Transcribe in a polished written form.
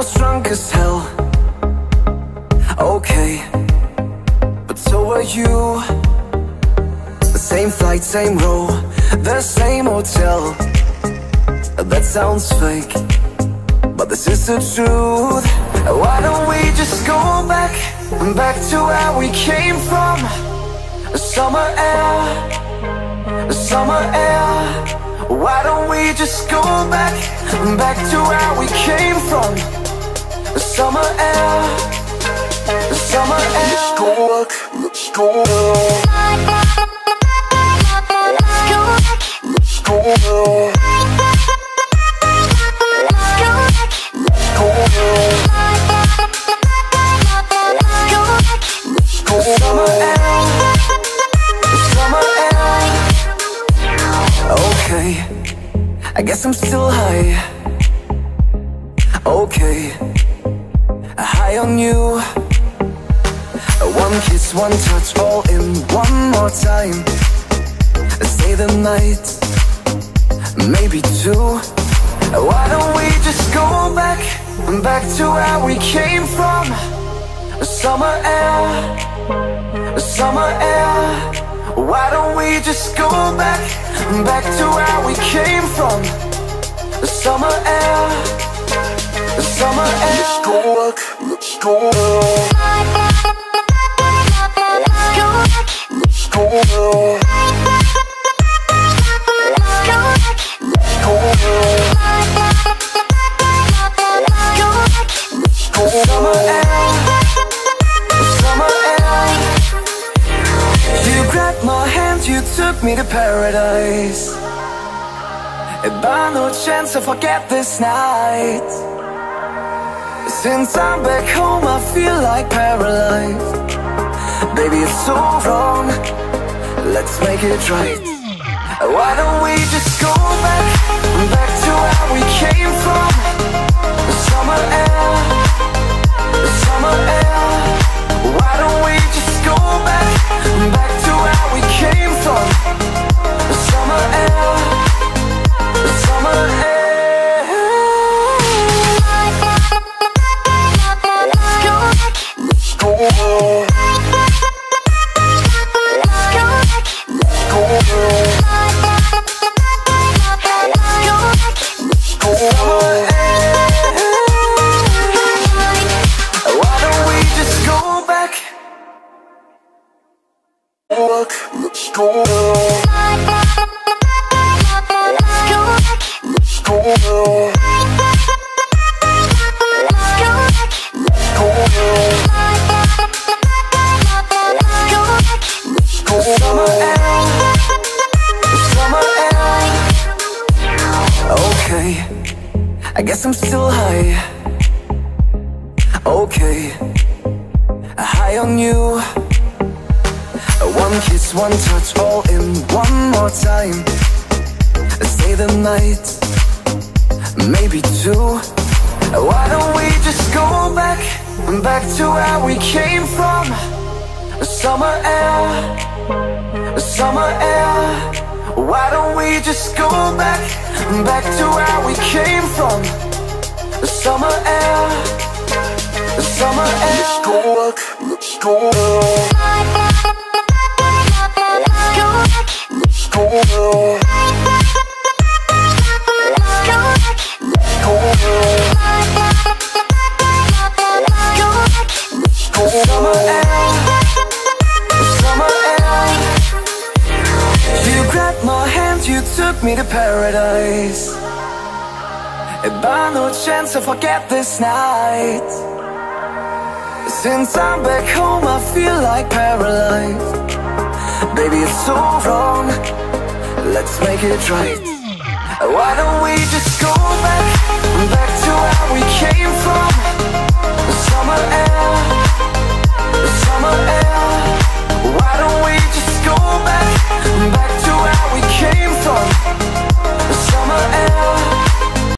was drunk as hell, okay, but so were you. The same flight, same row, the same hotel. That sounds fake, but this is the truth. Why don't we just go back to where we came from? Summer air, summer air. Why don't we just go back to where we came from? Summer air, summer air. Let's go back, let's go back. Let's go back. Summer air, summer air. Okay, I guess I'm still high. Okay, high on you. One kiss, one touch, all in one more time. Stay the night, maybe two. Why don't we just go back to where we came from? Summer air, summer air. Why don't we just go back to where we came from? Summer air, summer air. Let's go back, let's go back. Let's go back. Summer air, summer air. You grabbed my hand, you took me to paradise. By no chance I forget this night. Since I'm back home I feel like paralyzed. Baby, it's so wrong, let's make it right. Why don't we just go back to where we came from? Summer air, summer air. Why don't we just go back to where we came from? Summer air, summer air. Let's go back. Let's go back. Let's go back. Let's go back. Let's go back. Let's go back. Let's go back. Summer air, summer air. Okay, I guess I'm still high. Okay, high on you. One kiss, one touch, all in one more time. Stay the night, maybe two. Why don't we just go back to where we came from? Summer air, summer air. Why don't we just go back to where we came from? Summer air, summer air. Let's go back, let's go back. Let's go back. Let's go back. Let's go back. Summer air, summer air. You grabbed my hand, you took me to paradise. By no chance I forget this night. Since I'm back home I feel like paralyzed. Baby, it's so wrong, let's make it right. Why don't we just go back